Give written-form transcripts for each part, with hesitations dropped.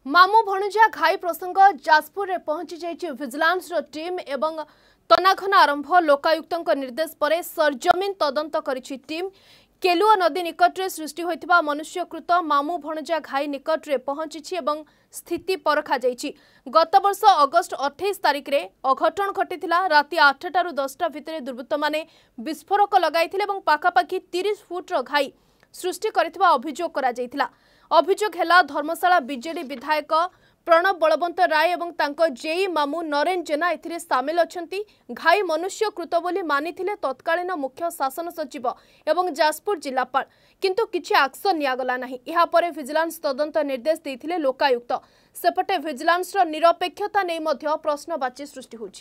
मामू भणुजा घाई प्रसंग जाजपुर रे पहुंची जाइछि विजिलेंस रो टीम एवं तनाघना आरंभ लोकायुक्तଙ୍କ निर्देश पर सरजमीन तदंत करिछि टीम केलुआ नदी निकट रे सृष्टि होइतिबा मनुष्यकृत मामू भणुजा घाई निकट रे पहुंची एवं स्थिति परखा जाइछि। गत वर्ष अगस्त 28 तारिख रे अघटन घटिथिला। राति 8 टारु 10 टा भितरे दुर्बृत्त माने विस्फोरक लगाइथिले एवं पाखापाखी 30 फुट रो घाई सृष्टि करिथिबा अभियोग करा जाइथिला। अभियोग है धर्मशाला बीजेडी विधायक प्रणव बलवंत राय एवं तांको जेई मामू नरेन जेना एथिरे सामिल अछंती। घाई मनुष्यकृत बोली मानिथिले तत्कालीन मुख्य शासन सचिव एवं जाजपुर जिलापाल, किंतु किछि एक्शन नियागला नाही। इहा परे विजिलेंस तदंत निर्देश देथिले लोकायुक्त। सेपटे विजिलेंस रो निरपेक्षता नै मध्य प्रश्नवाची सृष्टि होछि।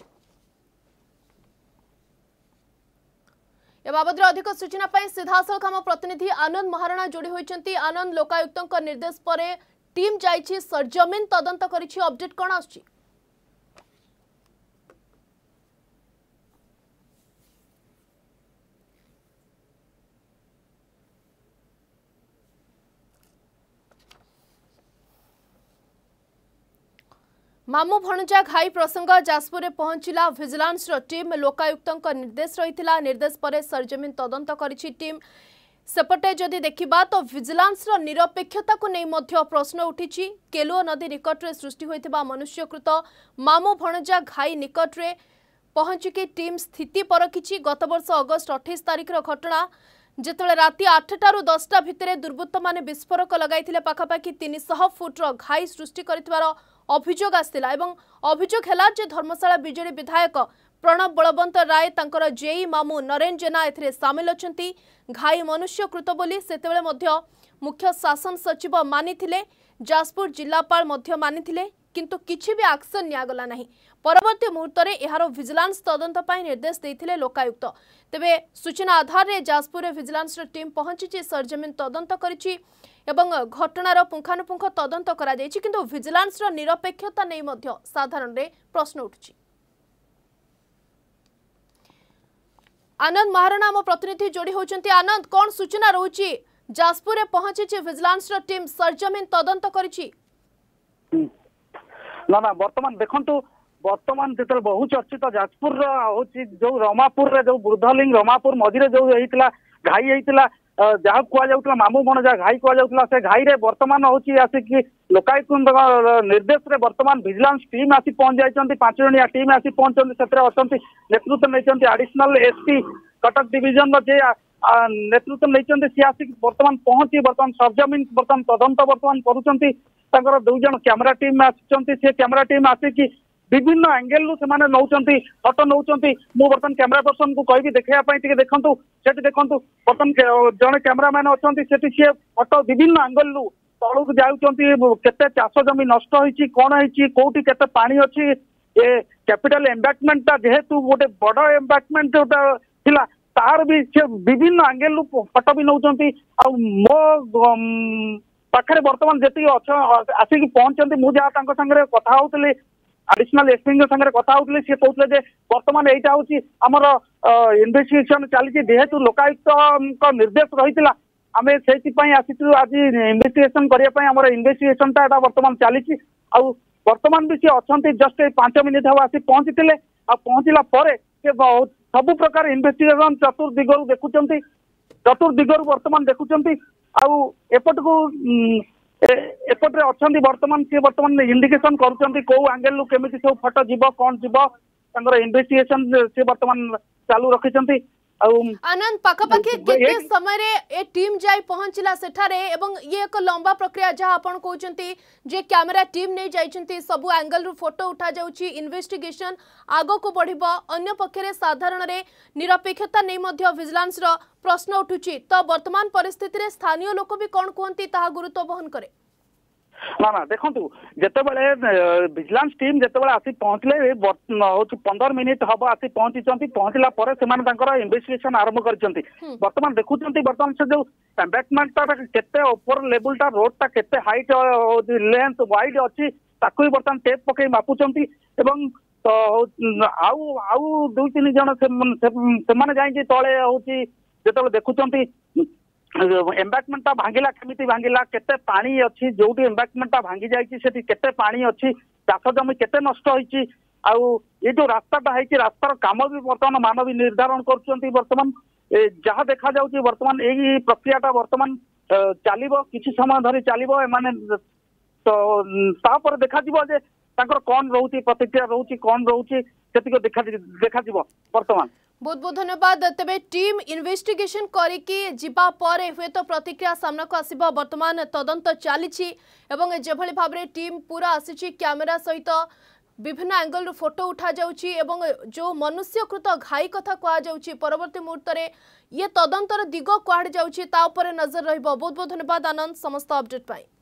ए बाबद अधिक सूचना पाई सीधासलख आम प्रतिनिधि आनंद महाराणा जोड़ी होइचंती। आनंद, लोकायुक्तଙ୍କ निर्देश परे टीम जाइछि सरजमीन तदंत करिछि, अपडेट कोन आछि? मामू भणुजा घाई प्रसंग जाजपुर रे पहुंचला विजिलेंस रो टीम। लोकायुक्तଙ୍କ निर्देश रहिथिला, निर्देश परे सरजमीन तदंत करिछि टीम। सेपटे जदि देखिबा तो विजिलेंस रो निरपेक्षता को नै मध्य प्रश्न उठिछि। केलुआ नदी निकट रे सृष्टि होइतिबा मनुष्यकृत मामू भणुजा घाई निकट रे पहुंचिके टीम स्थिति परखिछि। गत वर्ष अगस्त 28 तारिख रो घटना, जेतले राति 8 टारु 10 टा भितरे दुर्बृत्त माने विस्फोरक लगाइथिले पाखापाखी 300 फुट रो घाई सृष्टि करितबार अभियोग आस्तिला एवं अभियोग हैला जे धर्मशाला बीजेडी विधायक प्रणव बलवंत राय तांकर जेई मामू नरेन जेना एथिरे सामिल अछंती। घाई मनुष्यकृत बोली सेतेबेले मध्य मुख्य शासन सचिव मानिथिले, जाजपुर जिलापाल मध्य मानिथिले, किंतु किछि भी एक्शन नियागला नाही। परवर्ती मुहूर्त रे एहारो विजिलेंस तदंत पाई निर्देश देथिले लोकायुक्त। तेबे सूचना आधार रे जाजपुर रे विजिलेंस रो टीम पहुंची सरजमीन तदंत करिछि एवं घटनार पुंखानुपुंख तदंत करा जायछि, किंतु विजिलेंस रो निरपेक्षता नै मध्य साधारण रे प्रश्न उठछि। आनंद महाराणा आम प्रतिनिधि जोड़ी होचंती। आनंद, कोन सूचना रहउछि? जाजपुर रे पहुंची विजिलेंस रो टीम सरजमीन तदंत करिछि। ना वर्तमान देखंतु, वर्तमान जेतल बहु चर्चित जाजपुर होची जो रमापुर रे जो वृद्धलिंग रमापुर मझिरे जो हेइतला घाई हेइतला, जहाँ कुआ जाउतला मामू भणुजा घाई कुआ जाउतला, से घाई रे वर्तमान होची आसिक लोकायुक्त निर्देश रे वर्तमान विजिलेंस टीम आसी पहुंच जाइछंती। 5 जणिया टीम आसी पहुंचंती। सेतरे अछंती नेतृत्व नैछंती एडिशनल एसपी कटक डिविजन रो जे नेतृत्व नैछंती। सी आसी वर्तमान पहुंची वर्तमान सरजमीन वर्तमान तदंत वर्तमान करूछंती। तांकर 2 जण कैमरा टीम आछंती। से कैमरा टीम आसी विभिन्न एंगल रु से माने नौचंती, फोटो नौचंती। मु वर्तमान कैमरा पर्सन को कहबी देखैया पई टिके देखंतु, सेठी देखंतु वर्तमान जणे कैमरामैन अछंती। सेठी से फोटो विभिन्न एंगल रु तळुक जाउचंती। केते चाष जमी नष्ट होईची, कोन होईची, कोठी केते पानी अछि, ए कैपिटल एम्बैकमेंट ता जेहेतु गोटे बड़ एम्बैकमेंट थिला, तार भी से विभिन्न एंगल रु फोटो भी नौचंती। आ मो पाखरे वर्तमान जेती आसिक पहुंचंती, मु जा तांको संगे कथा होतली, एडिशनल एसपी संगे कथा होतली। से कहते जे वर्तमान एटा होची हमर इन्वेस्टिगेशन चली, जेहेतु लोकायुक्त निर्देश रहितला आमे सेति पई आसितु आज इन्वेस्टिगेशन करिया पई। हमर इन्वेस्टिगेशन ता एटा वर्तमान चलीची। आ वर्तमान भी से अछंती जस्ट 5 मिनिट हवा आसी पहुंचीतिले। आ पहुंचला परे से सब प्रकार इन्वेस्टिगेशन चतुर्दिगरु देखुचंती, चतुर्दिगरु वर्तमान देखुचंती। आ एपट को एपटे अछंती वर्तमान से वर्तमान इंडिकेशन करूचंती को एंगल रु केमिति सब फोटो जीवो, कोन जीवो, तांगर इन्वेस्टिगेशन से वर्तमान चालू रखिचंती। आनंद, पाखापाखि केते समय रे ए टीम जाई पहुंचला सेठारे एवं ये एक लंबा प्रक्रिया जहां आपण कहउचंती जे कैमरा टीम नै जाइचंती, सब एंगल रु फोटो उठा जाउची, इन्वेस्टिगेशन आगो को बढ़िबो। अन्य पक्षरे साधारण रे निरपेक्षता नै मध्य विजिलेंस रो प्रश्न उठुची। तो वर्तमान परिस्थिति रे स्थानीय लोक भी कोन कहंती ताहा गुरुत्व वहन करे? ना देखंतु, जेतेबेले विजिलेंस टीम जेतेबेले आसी पहुंचले होची 15 मिनिट हबो आसी पहुंचीचंती। पहुंचला परे सेमान तांकर इन्वेस्टिगेशन आरंभ करचंती। वर्तमान देखुचंती वर्तमान से जो एम्बैकमेंट ता केते ऊपर लेवल ता रोड ता केते हाइट लेंथ वाइड अछि, ताकू वर्तमान टेप पकई मापुचंती। एवं तो आउ आउ 2-3 जण से माने जाई जे तळे होची जेतेबेले देखुचंती एम्बाकमेंटा भांगिला केमिति भांगिला केते पानी अच्छी जोटी एम्बाकमेंटा भांगी जाइछि सेठी केते पानी अच्छी चाष जमी केते नष्ट होइछि आउ ये जो रास्ताटा है रास्तार काम भी बर्तमान मानव निर्धारण कर बर्तमान जहाँ देखा जाउछि बर्तमान यही प्रक्रियाटा बर्तमान चलिबो किछि समय धरी चलिबो एमाने तो तापर देखा जिवो जे तांकर कोन रहउछि प्रतिक्रिया रहउछि कोन रहउछि सेतिको देखा जिवो बर्तमान। बहुत बहुत धन्यवाद। तेबे टीम इन्वेस्टिगेशन करिकी जिबा परे हुए तो प्रतिक्रिया सामना को आसीबो वर्तमान तदंत चलीछि एवं जेभली भाबरे टीम पूरा आसीछि कैमरा सहित विभिन्न एंगल फोटो उठा जाउछि एवं जो मनुष्यकृत घाई कथा कहा जाउछि परवर्ती मुहूर्त रे ये तदंतर दिग कुआड जाउछि ता ऊपर नजर रहइबो। बहुत बहुत धन्यवाद आनंद समस्त अपडेट पाई।